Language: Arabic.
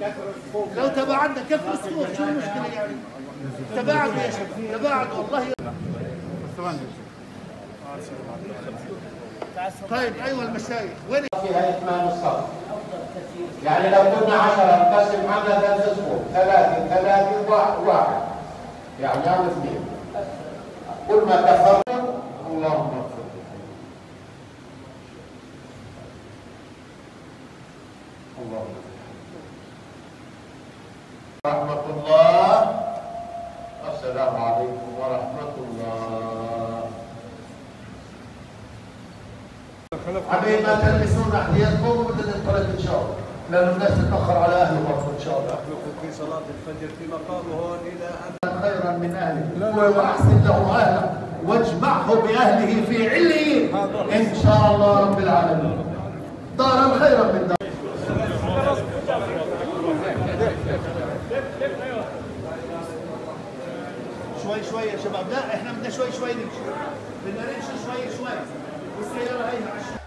لو تباعدنا كف الصفوف شو المشكله يعني؟ تباعدوا يا شباب، تباعدوا والله. طيب ايوه المشايخ وين؟ فيها اتمام الصف. يعني لو كنا 10 نقسم عنا 3 صفوف، 3 3 1 يعني عم 2. كل ما كفرنا اللهم اغفر. اللهم ورحمة الله. السلام عليكم ورحمة الله. حبيبي ما تلبسون احذيتكم وبدنا ننطلق ان شاء الله، لأنه الناس تتأخر على أهله برضه إن شاء الله. أخلق في صلاة الفجر في مقامه هون إلى أن خيرا من أهله وأحسن له أهله واجمعه بأهله في عليين إن شاء الله رب العالمين. دارا خيرا من دار. شوي يا شباب، لا احنا بدنا شوي نمشي، بدنا نمشي شوي والسيارة هيها